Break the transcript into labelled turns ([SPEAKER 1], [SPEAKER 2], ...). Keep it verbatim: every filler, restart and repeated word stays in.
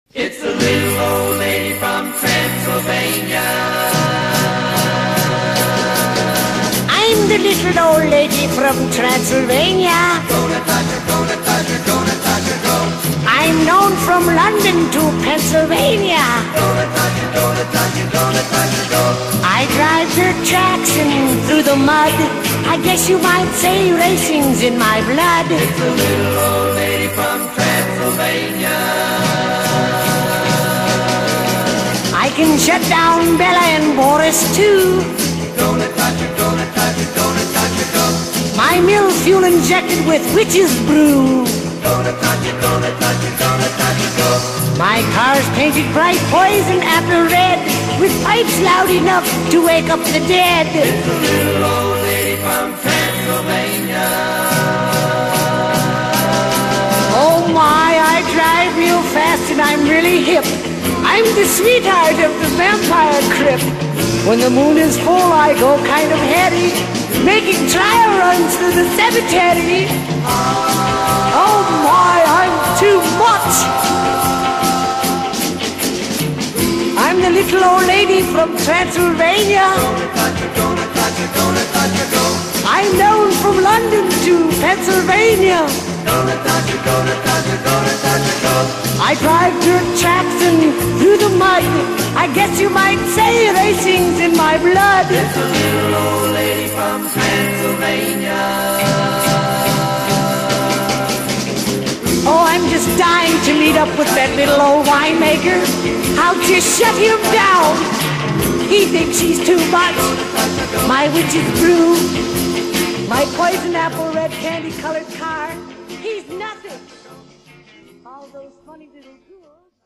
[SPEAKER 1] It's the little old lady from Transylvania.
[SPEAKER 2] I'm the little old lady from Transylvania.
[SPEAKER 1] Gonna touch her, gonna touch her, gonna touch her, go.
[SPEAKER 2] I'm known from London to Pennsylvania.
[SPEAKER 1] Gonna touch her, gonna touch her, gonna touch her, go.
[SPEAKER 2] I drive dirt tracks and through the mud. I guess you might say racing's in my blood.
[SPEAKER 1] It's the little old lady from Transylvania.
[SPEAKER 2] I can shut down Bella and Boris too.
[SPEAKER 1] Gonna touch her, gonna touch her, gonna touch her, go.
[SPEAKER 2] My mill's fuel injected with witch's brew.
[SPEAKER 1] Gonna touch her, gonna touch her, gonna touch her, go.
[SPEAKER 2] My car's painted bright poison apple red, with pipes loud enough to wake up the dead.
[SPEAKER 1] It's the little old lady from Transylvania.
[SPEAKER 2] Oh my, I drive real fast and I'm really hip. I'm the sweetheart of the vampire crypt. When the moon is full, I go kind of heady, making trial runs through the cemetery. Oh my, I'm too much. I'm the little old lady from Transylvania.
[SPEAKER 1] Gonna touch her, gonna touch her, gonna touch her, go.
[SPEAKER 2] I'm known from London to Pennsylvania.
[SPEAKER 1] Gonna touch her, gonna touch her, gonna touch her, go.
[SPEAKER 2] I drive dirt tracks and through the mud. I guess you might say racing's in my blood.
[SPEAKER 1] It's a little old lady from Transylvania.
[SPEAKER 2] Oh, I'm just dying to meet up with that little old winemaker. I'll just shut him down. He thinks he's too much. My witch's brew, my poison apple red candy colored car. He's nothing. All those funny little tools.